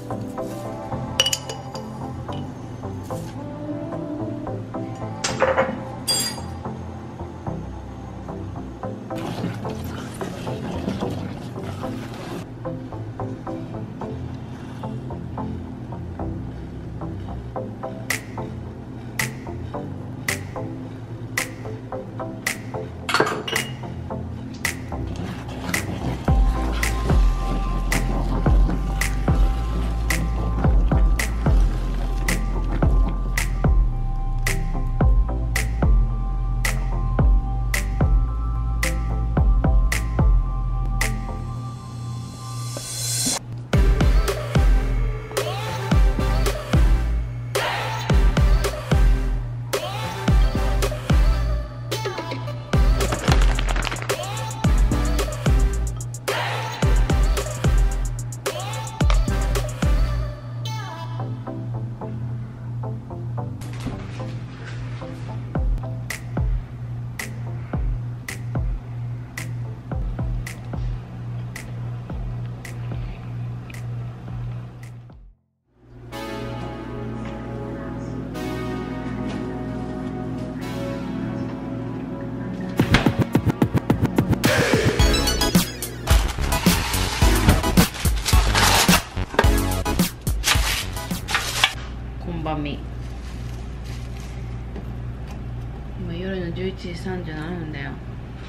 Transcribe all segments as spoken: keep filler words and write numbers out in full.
今夜のじゅういちじさんじゅうななふんだよ。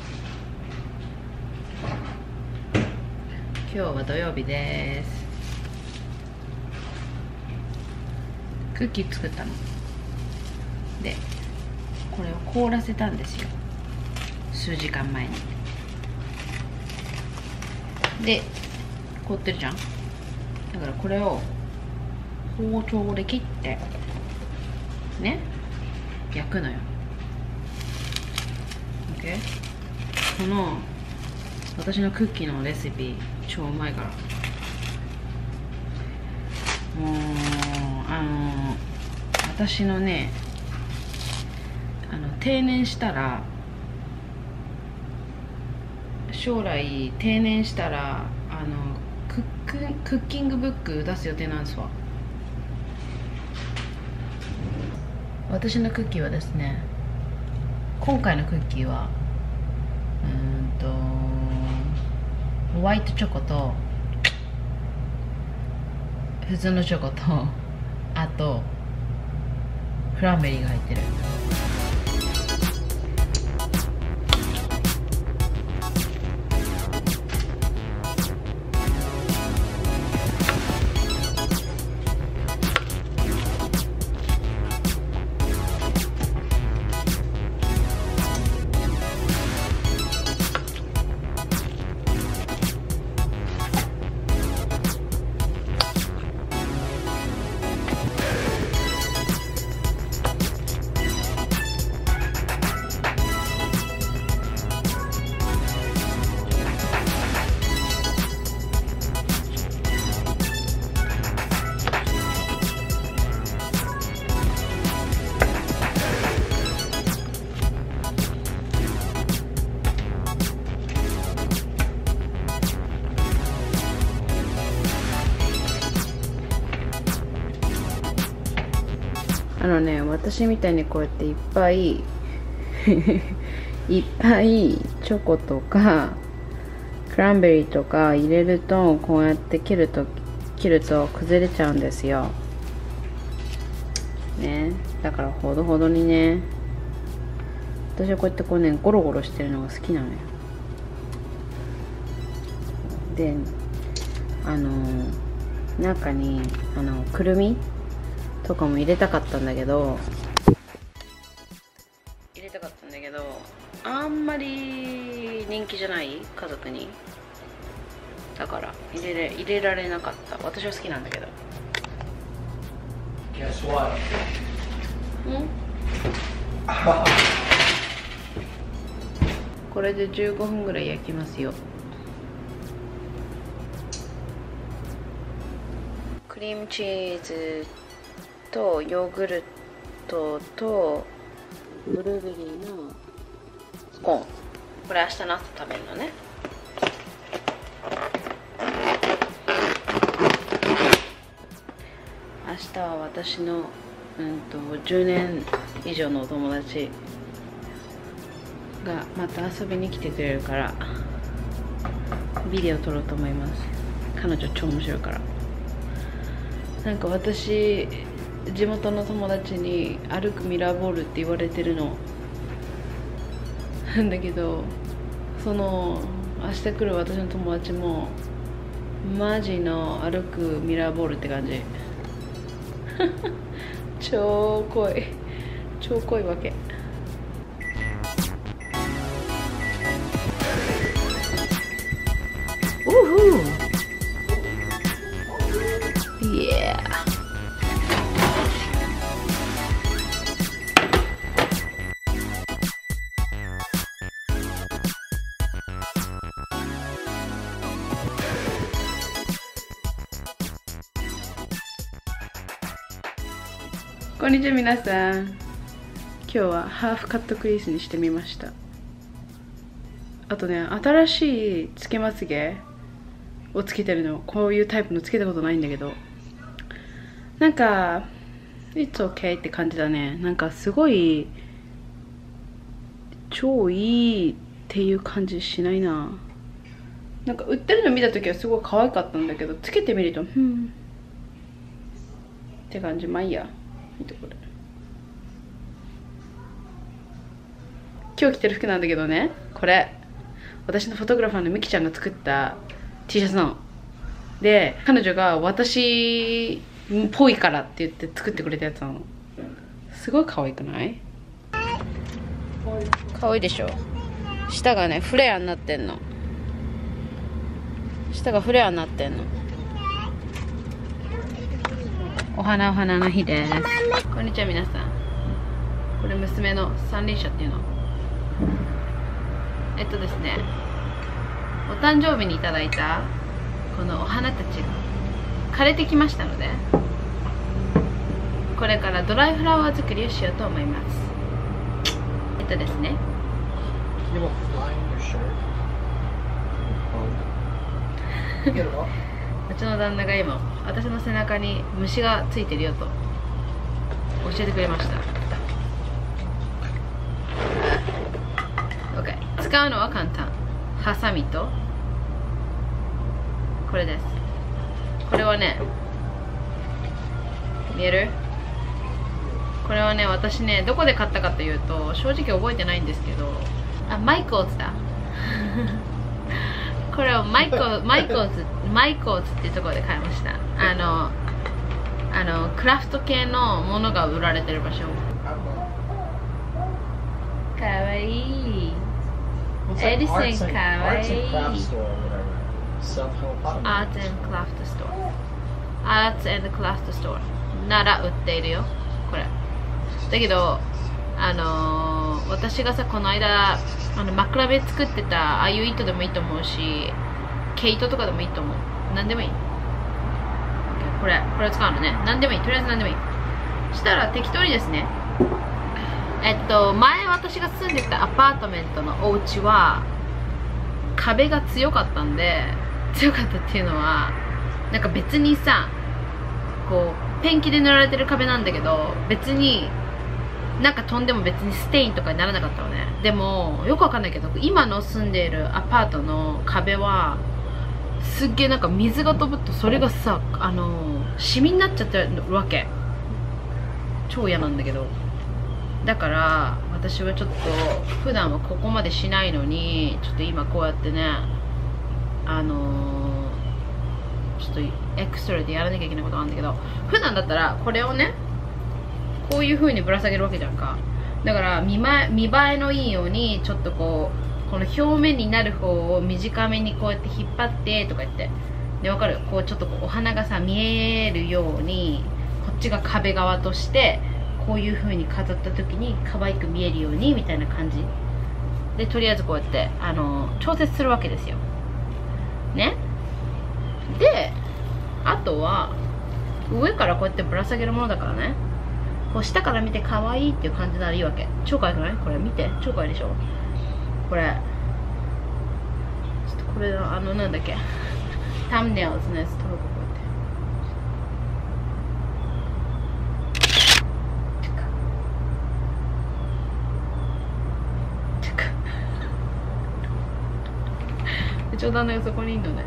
今日は土曜日です。クッキー作ったので、これを凍らせたんですよ、数時間前に。で凍ってるじゃん。だからこれを包丁で切ってね、焼くのよ。 OK。 この私のクッキーのレシピ超うまいから、もうあの私のね、あの定年したら、将来定年したらあのクッククッキングブック出す予定なんですわ。私のクッキーはですね、今回のクッキーはうーんとホワイトチョコと普通のチョコと、あとクランベリーが入ってる。あのね、私みたいにこうやっていっぱいいっぱいチョコとかクランベリーとか入れると、こうやって切ると切ると崩れちゃうんですよね。だからほどほどにね。私はこうやってこうね、ゴロゴロしてるのが好きなのよ。で、あの中にあのくるみとかも入れたかったんだけど入れたかったんだけどあんまり人気じゃない、家族に。だから入れれ入れられなかった。私は好きなんだけど。 Guess what? んこれでじゅうごふんぐらい焼きますよ。クリームチーズとヨーグルトとブルーベリーのスコーン、これ明日の朝食べるのね。 日は私の、うん、とじゅうねん以上のお友達がまた遊びに来てくれるからビデオ撮ろうと思います。彼女超面白いから。なんか私地元の友達に歩くミラーボールって言われてるのなんだけど、その明日来る私の友達もマジの歩くミラーボールって感じ超濃い超濃いわけ。おお、イエー。こんにちは皆さん。今日はハーフカットクリースにしてみました。あとね、新しいつけまつげをつけてるの。こういうタイプのつけたことないんだけど、なんか It's okay って感じだね。なんかすごい超いいっていう感じしないな。なんか売ってるの見た時はすごい可愛かったんだけど、つけてみるとうんって感じ。まあいいや。見てこれ。今日着てる服なんだけどね、これ私のフォトグラファーのミキちゃんが作った T シャツなので、彼女が私っぽいからって言って作ってくれたやつなの。すごい可愛くない？可愛いでしょ。下がねフレアになってんの。下がフレアになってんの。お花お花の日です。こんにちは皆さん。これ娘の三輪車っていうの。えっとですね、お誕生日にいただいたこのお花たちが枯れてきましたので、これからドライフラワー作りをしようと思います。えっとですね、うちの旦那が今私の背中に虫がついてるよと教えてくれました。 OK、 使うのは簡単。ハサミとこれです。これはね、見える？これはね、私ね、どこで買ったかというと正直覚えてないんですけど、あ、マイコーズだこれをマイコマイコーズマイコーズっていうところで買いました。あのあのクラフト系のものが売られてる場所。かわいい。エリセンかわいい。アーツ&クラフトストア。アーツ&クラフトストアなら売っているよ、これ。だけど、あのー、私がさ、この間あの枕辺作ってたああいう糸でもいいと思うし、毛糸とかでもいいと思う。何でもいい。これこれを使うのね。何でもいい。とりあえず何でもいい。したら適当にですね、えっと前私が住んでたアパートメントのお家は壁が強かったんで、強かったっていうのはなんか別にさ、こうペンキで塗られてる壁なんだけど、別になんか飛んでも別にステインとかにならなかったのね。でもよくわかんないけど、今の住んでいるアパートの壁はすっげえなんか水が飛ぶとそれがさ、あのシミになっちゃってるわけ。超嫌なんだけど。だから私はちょっと普段はここまでしないのに、ちょっと今こうやってね、あのー、ちょっとエクストラでやらなきゃいけないことがあるんだけど、普段だったらこれをねこういう風にぶら下げるわけじゃんか。だから見ま見栄えのいいようにちょっとこうこの表面になる方を短めにこうやって引っ張ってとか言って、で、わかる？こうちょっとこうお花がさ見えるように、こっちが壁側としてこういう風に飾った時に可愛く見えるようにみたいな感じで、とりあえずこうやってあの調節するわけですよね。で、あとは上からこうやってぶら下げるものだからね、こう下から見て可愛いっていう感じならいいわけ。超可愛くない？これ見て、超可愛いでしょこれ。ちょっとこれのあのなんだっけ、タムネイルズのやつ撮ろうか、こうやって。 ちの旦那がそこにいるのね。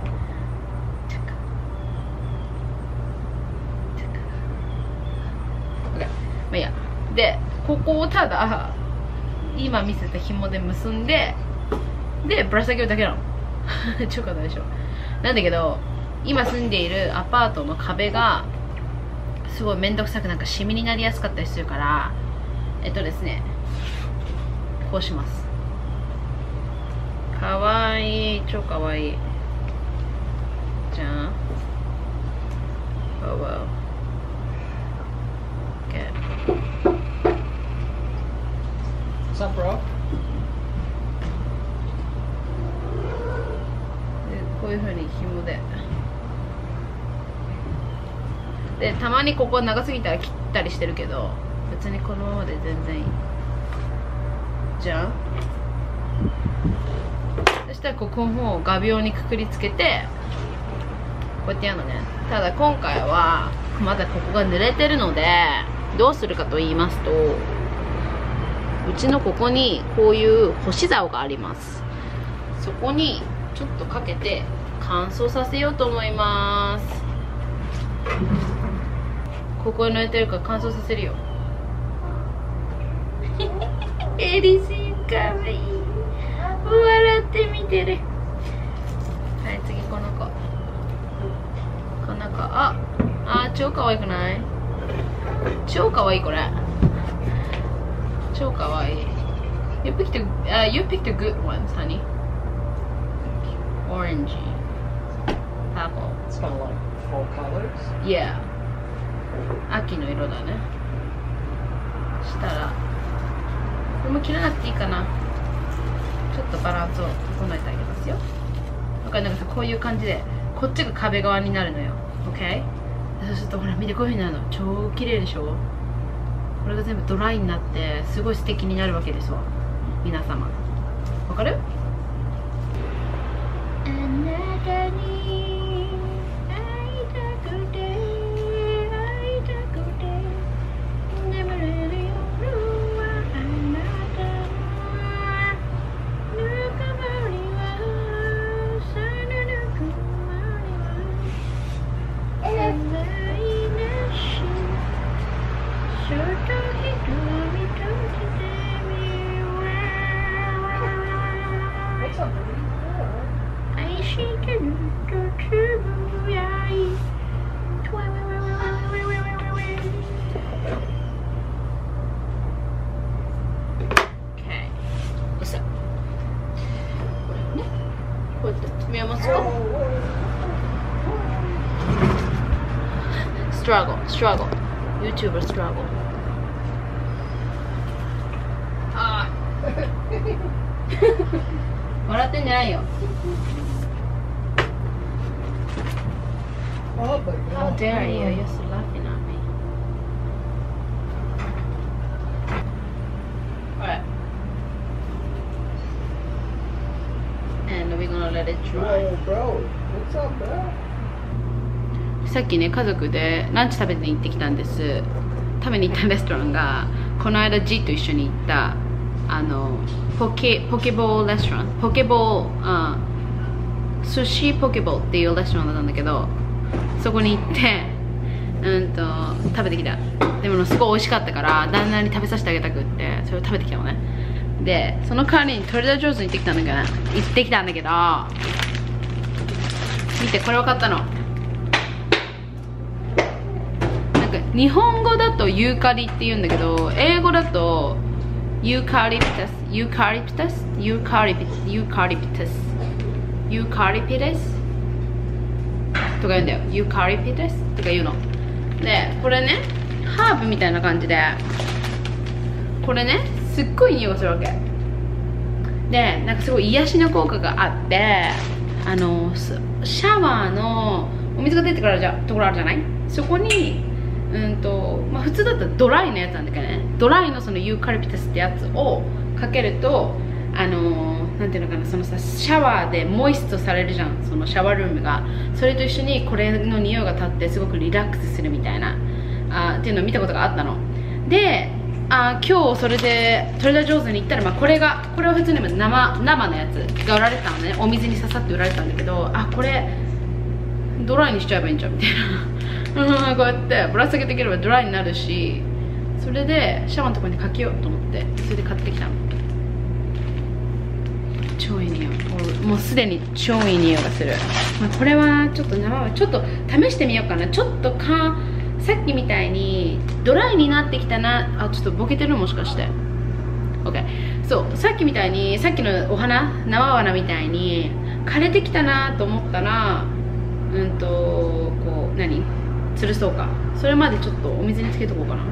まあいいや。でここをただ今見せた紐で結んで、でぶら下げるだけなの。超簡単でしょ。なんだけど今住んでいるアパートの壁がすごい面倒くさくなんかシミになりやすかったりするから、えっとですねこうします。かわいい、超かわいいじゃん。Oh wow. Okay. What's up, bro? こういう風に紐でで、たまにここ長すぎたら切ったりしてるけど、別にこのままで全然いいじゃん。そしたらここも画鋲にくくりつけてこうやってやるのね。ただ今回はまだここが濡れてるので、どうするかと言いますと、うちのここにこういう干し竿があります。そこにちょっとかけて乾燥させようと思います。ここに濡れてるから乾燥させるよ。エリシンかわいい、笑ってみてる。はい、次この子、この子、ああ、超かわいくない？超かわいいこれ、超かわいい。 You picked a, uh, you picked a good ones, honey. Orangey, purple. It's kind of like four colors. Yeah. 秋の色だね。したらこれも切らなくていいかな。ちょっとバランスを整えてあげますよ。だからなんかさ、こういう感じでこっちが壁側になるのよ。 OK？ そうするとほら見て、こういう風になるの。超綺麗でしょ。これが全部ドライになってすごい素敵になるわけですわ。皆様わかる？あなたに会いたくて会いたくて眠れる夜はあなたのぬくもりはそのぬくもりはさらいなしそっと瞳閉じてみるわ。愛してるとつぶやいこうやって見えますか？ Struggle, struggle, YouTuber struggle. ああ笑ってんじゃないよ。 Oh, but How dare you? You're just laughing at me. Alright. And we're gonna let it dry. Whoa, bro. What's up, bro? さっきね、家族でランチ食べに行ってきたんです。食べに行ったレストランがこの間 G と一緒に行ったあのポケポケボールレストラン、ポケボール、あ寿司ポケボールっていうレストランなんだけど、そこに行ってうんと食べてきた。でもすごい美味しかったから旦那に食べさせてあげたくってそれを食べてきたのね。でその代わりにトレーダージョーズに行ってきたんだけど行ってきたんだけど見て、これ分かったの。なんか日本語だとユーカリって言うんだけど、英語だとユーカリプタス、ユーカリプタス、ユーカリピユーカリピタス、ユーカリピタスとか言うんだよ。ユーカリピタスとか言うの。で、これね、ハーブみたいな感じで、これね、すっごい匂いがするわけ。で、なんかすごい癒しの効果があって、あの、シャワーのお水が出てくるところあるじゃない？そこに、うんと、まあ普通だったらドライのやつなんだけどね、ドライのそのユーカリピタスってやつをかけると、あのー、なんていうのかな、そのさ、シャワーでモイストされるじゃん、そのシャワールームが。それと一緒にこれの匂いが立ってすごくリラックスするみたいなあっていうのを見たことがあったので、 あ今日それでトレーダー上手に行ったら、まあ、これがこれは普通に生生のやつが売られてたのね。お水に刺さって売られてたんだけど、あこれドライにしちゃえばいいんじゃんみたいなうんこうやってぶら下げていければドライになるし、それでシャワーのところにかけようと思ってそれで買ってきたの。超いい匂い、もうすでに超いい匂いがする、まあ、これはちょっと生はちょっと試してみようかな。ちょっとかさっきみたいにドライになってきたなあ、ちょっとボケてるもしかして OK。 そうさっきみたいにさっきのお花生花みたいに枯れてきたなと思ったらうんとこう何吊るそうか、それまでちょっとお水につけとこうかな。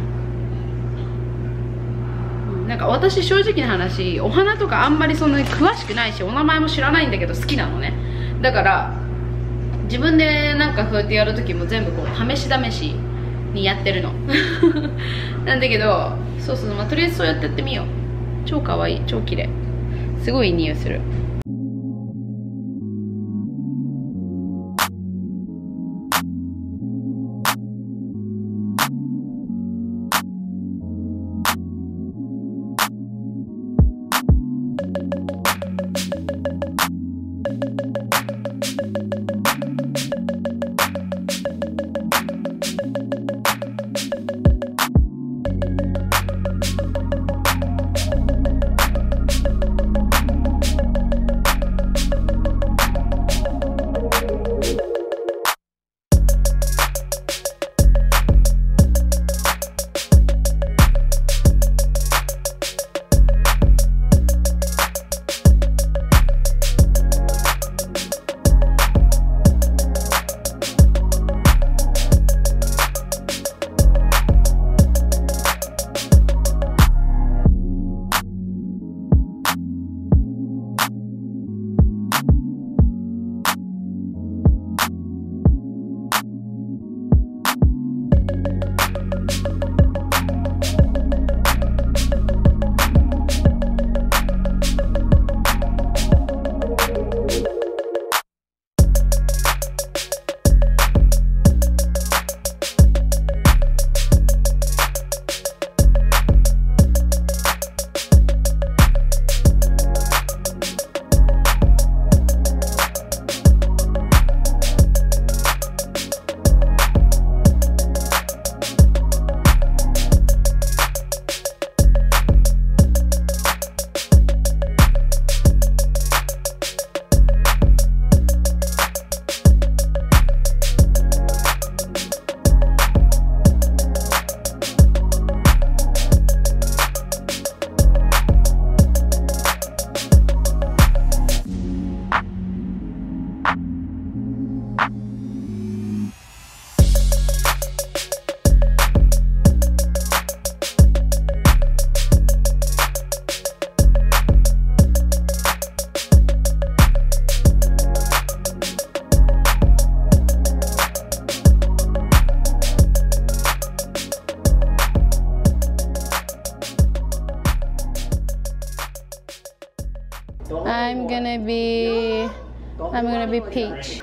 なんか私正直な話お花とかあんまりそんなに詳しくないしお名前も知らないんだけど好きなのね。だから自分でなんかそうやってやるときも全部こう試し試しにやってるのなんだけどそうそう、まあ、とりあえずそうやってやってみよう。超かわいい、超綺麗、すごいいい匂いする。I'm gonna be I'm gonna be Peach.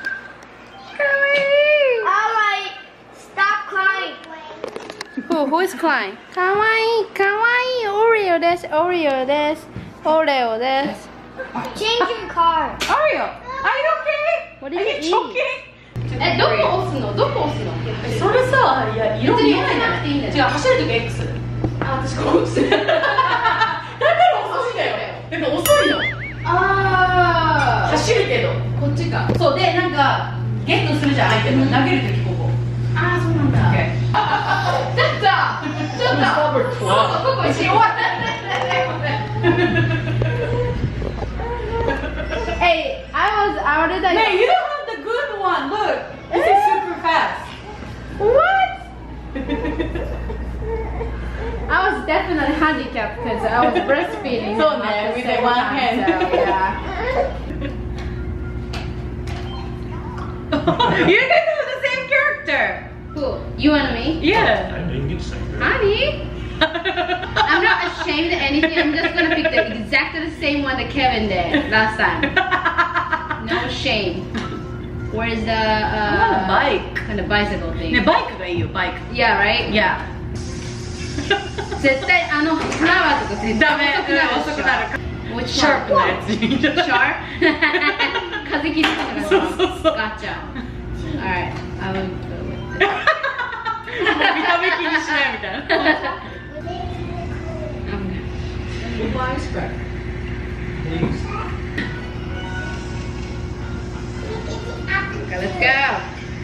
Alright, stop crying. Who who is crying? Kawaii, kawaii, Oreo desu, Oreo desu, Oreo desu. Change your car. Oreo, are you okay? What did you eat? え、どこ押すの？どこ押すの？ それさ、いや、色見えないんだよね。違う、走るとき X。 あ、私こうして。だから遅いんだよ。だから遅いの。 ああ。 走るけど。 こっちか。 そうで、なんかゲットするじゃん、相手の投げるときここ。 ああ、そうなんだ。ちょっと、ちょっと。ここ一終わった。Hey, I was out of the. No, you don't have the good one. Look, this is super fast. What? I was definitely handicapped because I was breastfeeding. So man, with the one hand. So, yeah. You guys have the same character. Who? You and me? Yeah. I didn't get sick. Honey. I'm not ashamed of anything. I'm just gonna pick the exactly the same one that Kevin did last time. No shame. Where's the uh, I want a bike. kind of bicycle thing? ね、バイクがいいよ、バイク。 Yeah, right? Yeah. 絶対あのフラワーとか絶対ダメ、 遅くなる遅くなる。 Which シャープなやつに。 シャープ風切りとかがそうそうそう。 Gotcha. Alright, I will go with this. 見た目気にしないみたいな。 Goodbye, Spec. Please. Okay, let's go.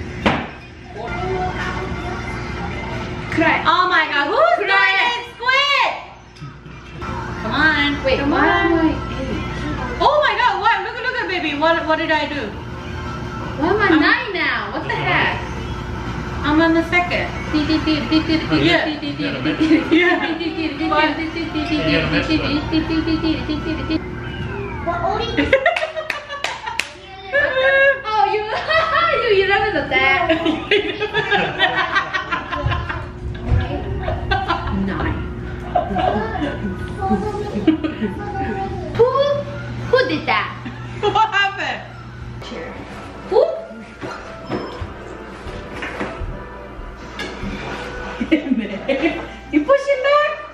Cry. Oh my god, who's doing it? Squid! Come on. Wait, come why am on. I? Oh my god, what? Look, look at baby. What, what did I do? Why am I nine now? What the heck? I'm on the second. Oh, you, you, you remember that? Nine. Who, who did that? What happened? Who? You push it back?